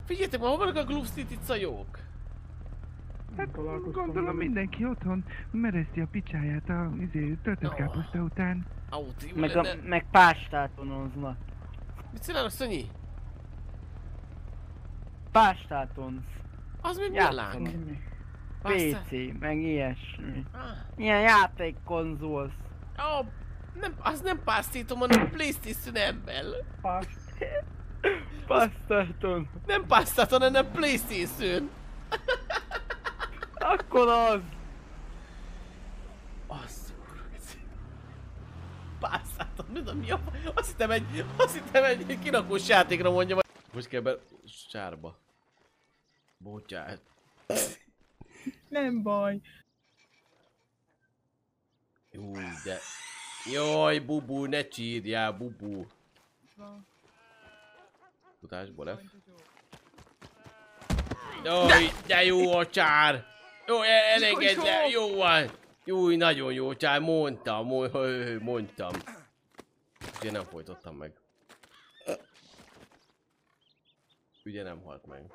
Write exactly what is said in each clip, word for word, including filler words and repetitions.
Figyeljetek, ma hol vannak a Glove Street itt jók? Hát gondolom mindenki otthon mereszti a picsáját a izé, töltött káposzta után. Autó, Meg, lenne... a, meg pástátonoznak. Mit csinálnak, Szonyi? Pástátonz. Az még milyen láng? pé cé, meg ilyesmi. Ilyen játékkonzolsz. Ó, oh, nem, az nem pásztítom, hanem PlayStation ember. Pástáton. Nem pásztáton, hanem PlayStation. Akkor az. Az pásztáton, mi a mi a... Azt hittem egy... Azt hittem egy kinakós játékra mondja majd. Most kell be... Sárba. Bocsát. Nem baj. Jó, de... Jaj, bubu, ne csírjál, bubu. Futásból F. Jaj, de jó a csár! Jó, elengedj le, jó van! Jó, nagyon jó csár, mondtam, mondtam. Ugye nem folytottam meg. Ugye nem halt meg.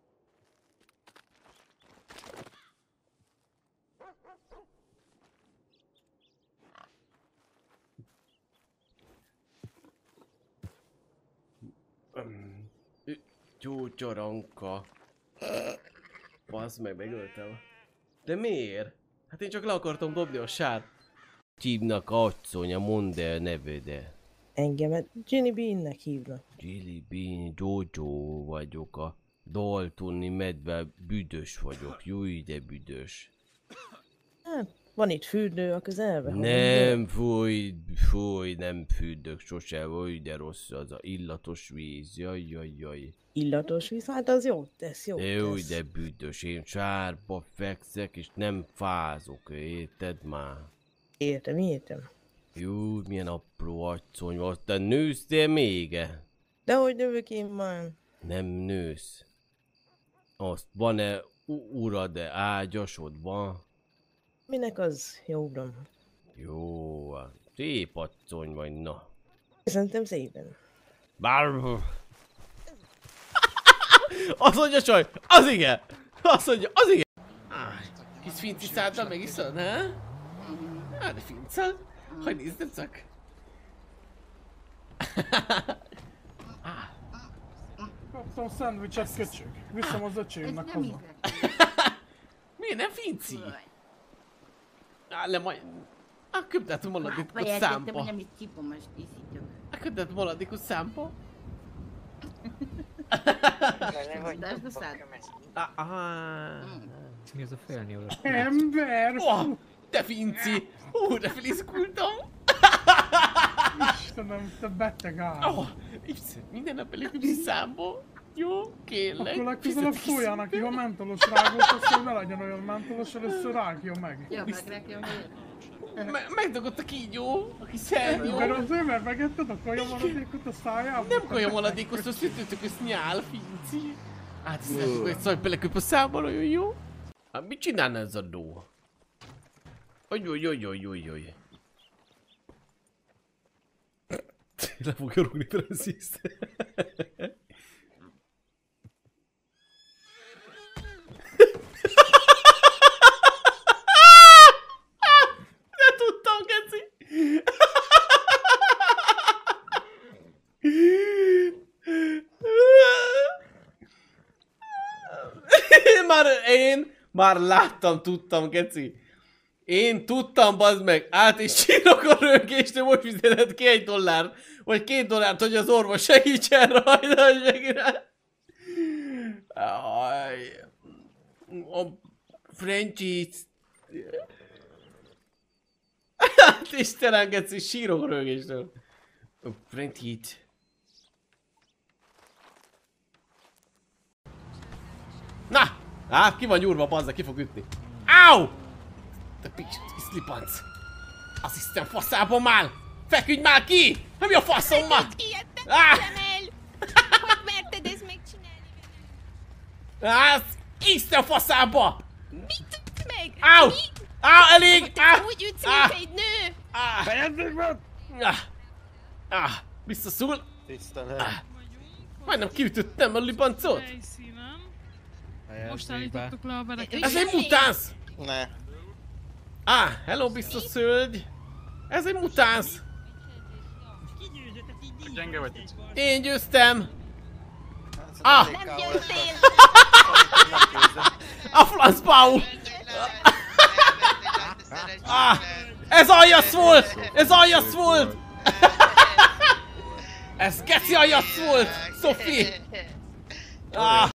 Csúcsoronka. Basz meg, megöltem. De miért? Hát én csak le akartam dobni a sár. Hívnak asszony, mondd el nevedet. Engemet Ginny Beannek hívnak. Ginny Bean, Jojo vagyok, a Daltoni medve, büdös vagyok. Júj, de büdös. Hát, van itt fürdő a közelben. Nem, fúj, fúj, nem fürdök sose, fúj, de rossz az a illatos víz, jaj, jaj, jaj. Illatos víz? Hát az jó tesz, jó tesz. Júj, de büdös, én sárba fekszek és nem fázok, érted már? Értem, értem. Júj, milyen apró asszony vagy, te nősztél még-e? Dehogy növök én már. Nem nősz. Azt van-e urad-e, ágyasod van? Minek az, jó uram? Jó, szép asszony vagy, na. Köszöntem szépen. Bár... Azt mondja csaj, az igen! Azt mondja, az igen! Ah, kis finciszáltal megiszod, ha? Hát de fincad? Hogy nézd csak? Kaptam szendvicset, köcsög. Viszem az öcsémnek haza. Miért nem finci? Ah, le majd... Ah, köptet maladékot Pojedziecie, számpa. będę mieć ci pomóc, Isitio. Ah, köptet maladékot számpa. Dasz do sadu. Ah, ah. Mi az a félni oda? Ember! Oh, te finci! Ó, de feliszkultam! Istenem, te beteg áll! Oh, minden nap előköpsz számba. Jó, kérlek. Akkor legközelebb szólják neki, ha mentolos rágót, aztán ne legyen olyan mentolos, először rágja meg. Jó, megrágja meg. Me megdagott a kígyó, aki szernyo. Mert azért, mert megetted a kajamaradékot a szájába? Nem kajamaradékot, azt sütöttök, ezt nyál, finci. Hát ezt nem hogy szaj beleköp a számba, nagyon jó. Hát mit csinálna ez a dó? Ojjojjojjojjojjoj. Le fogja rúgni Franciszt. De tudtam, Geci! Én már, én már láttam, tudtam, Geci. Én tudtam, bazd meg, át és sírok a rögést, most fizetett ki egy dollár, vagy két dollárt, hogy az orvos segítsen rajta, segítsen. A Frenchie... Hát Istenem, Geci, sírok a rögéstől. A Frenchie... Na! Á, ki van nyúrva, bazza, ki fog ütni. Áu! Te piszlipanc! Az Isten faszában már! Feküdj már ki! Nem mi a faszom már! Ijedtem, Ah! el! Hogy merted ezt megcsinálni velem? Á, az Isten faszába! Mit meg? Áu! Mi? Áu, elég! Te Á! úgy ütsz, Á! mint egy nő! Á! Fejezzük meg! Á! Á! Visszaszúl! Tisztelet. Á! Majdnem kiütöttem a libancot. Helyszínen. Most állítottuk le a vereket. Ez egy mutánsz! Ne. Ah, hello biztos hölgy! Ez egy mutánsz! Gyenge vagy. Én győztem! Ah! Nem győztél! A flancbau! Ah! Ez aljasz volt! Ez aljasz volt! Ez geci aljasz volt! Sophie! Ah!